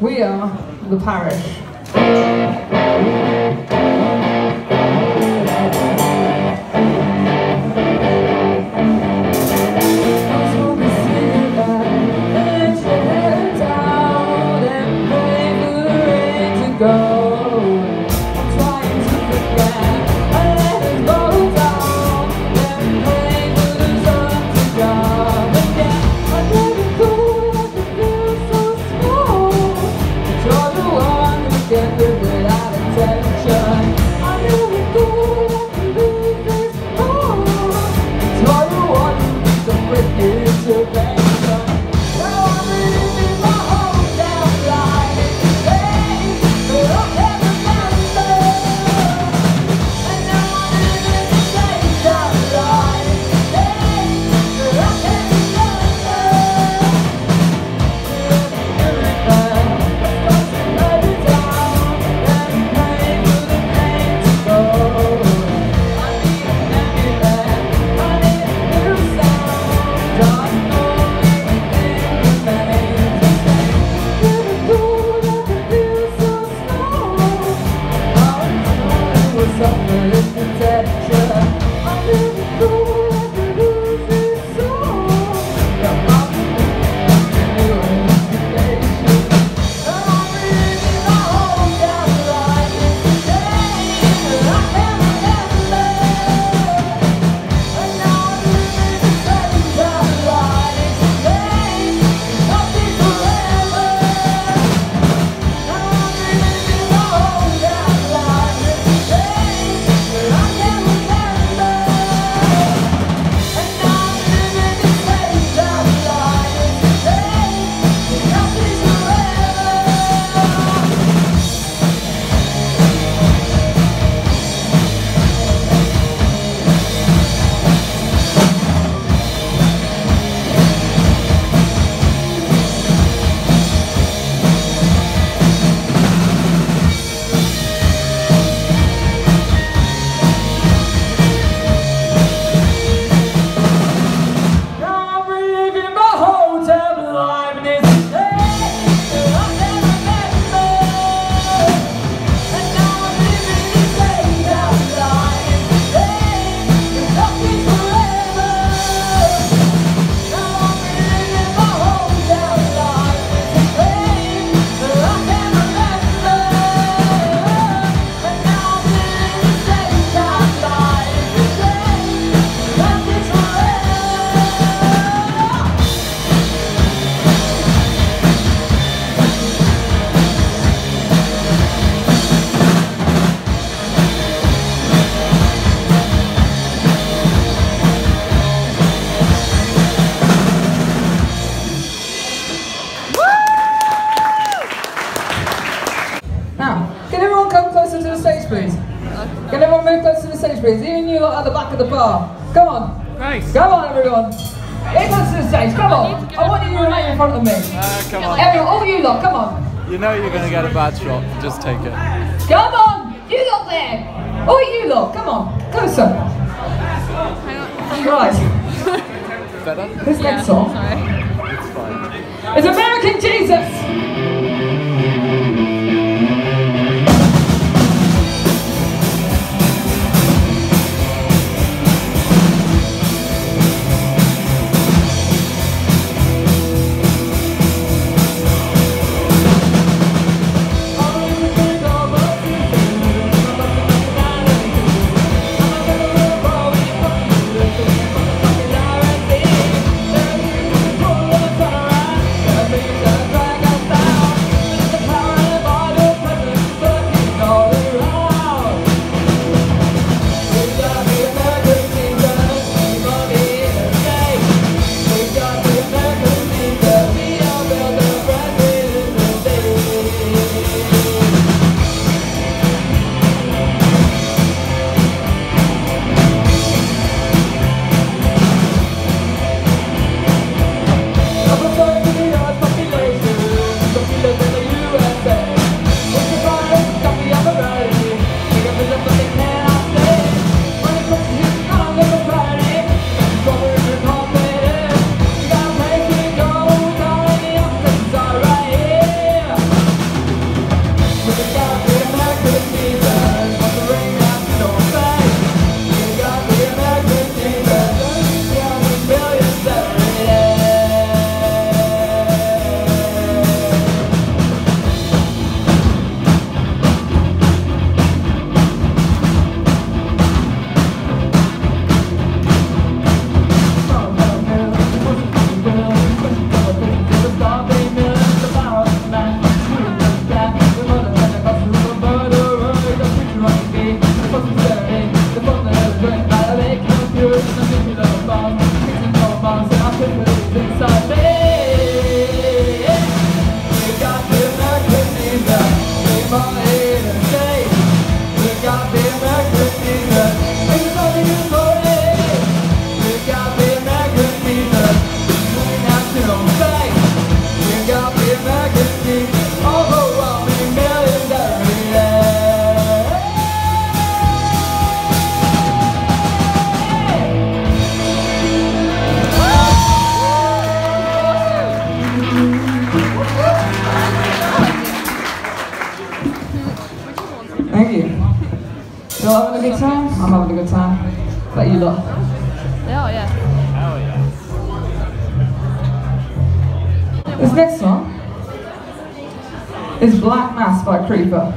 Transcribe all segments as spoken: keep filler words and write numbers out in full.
We are the Parish. Can everyone move close to the stage, please? Even you lot at the back of the bar. Come on. Nice. Come on, everyone. Get close to the stage. Come on. I want you to remain in front of me. Uh, come on. Everyone, all of you lot, come on. You know you're going to get a bad shot. Just take it. Come on. You lot there. All you lot, come on. Closer. Right. Better? This Yeah, next song sorry. It's fine. is American Jesus. Be I'm having a good time. Bet you lot. Yeah, yeah. Hell yeah. This next song is Black Mass by Creeper.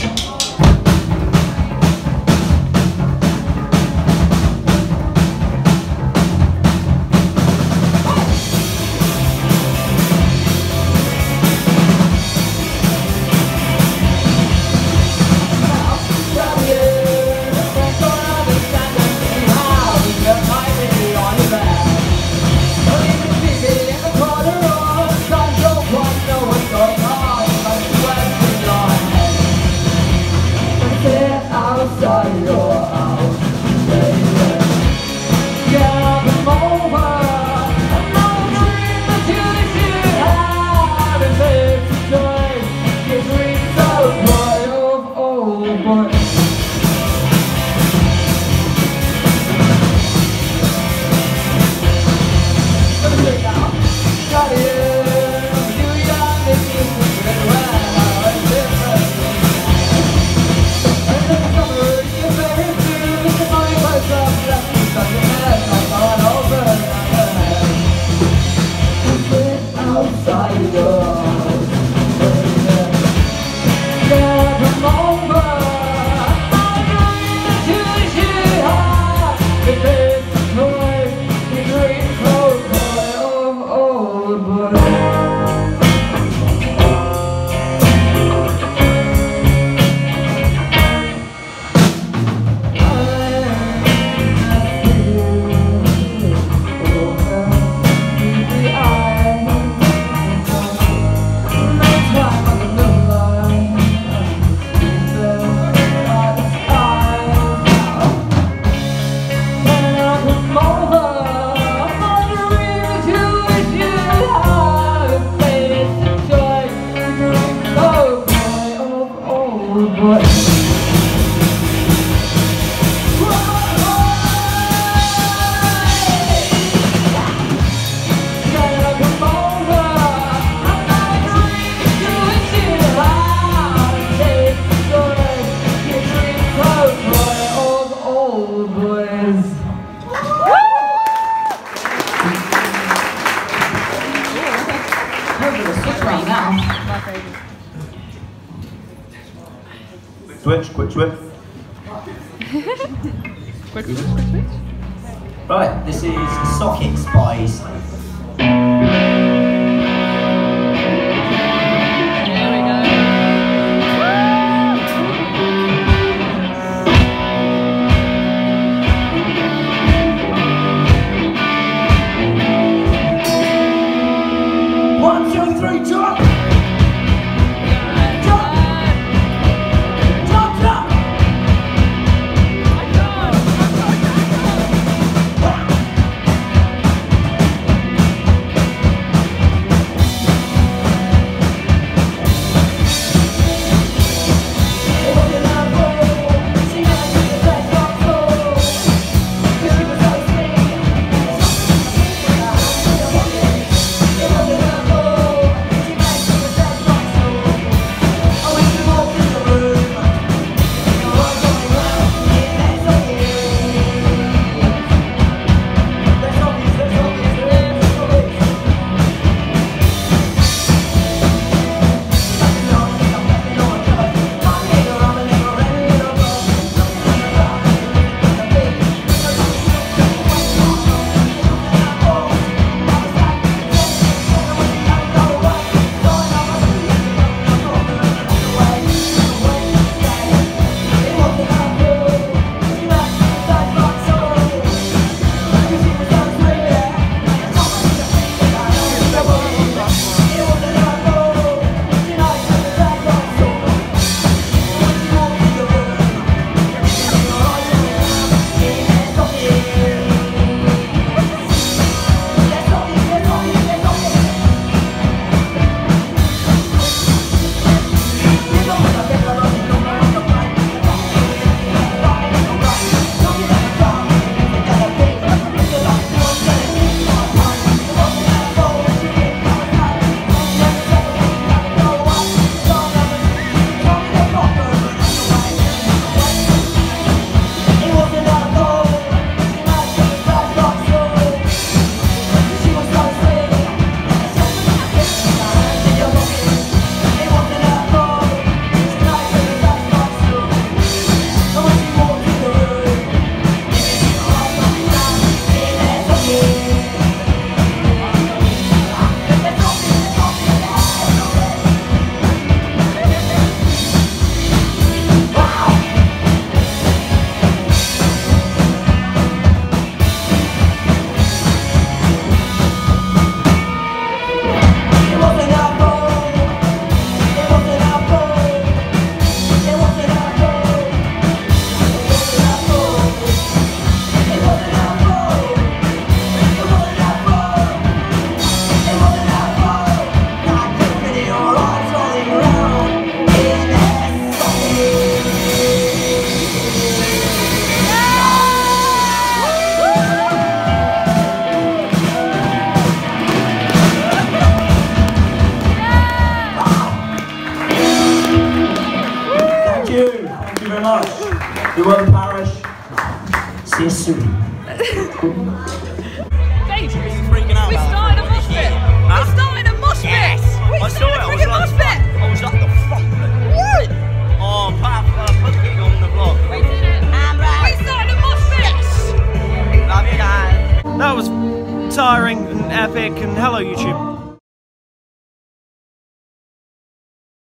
Switch, quick switch. Quick switch, quick switch. Right, this is Socket Spies. There we go. One, two, three, jump! Word Parish. See you soon. Dave, Freaking out we about started a it. mosh pit. Huh? We started a mosh pit. Yes! We I saw it, started I a was friggin' like, mosh pit. I was like the front of it. What? Oh, Pat, uh, put the gig on the vlog. We did it. I'm right. We started a mosh pit. Love you guys. That was tiring and epic, and hello YouTube.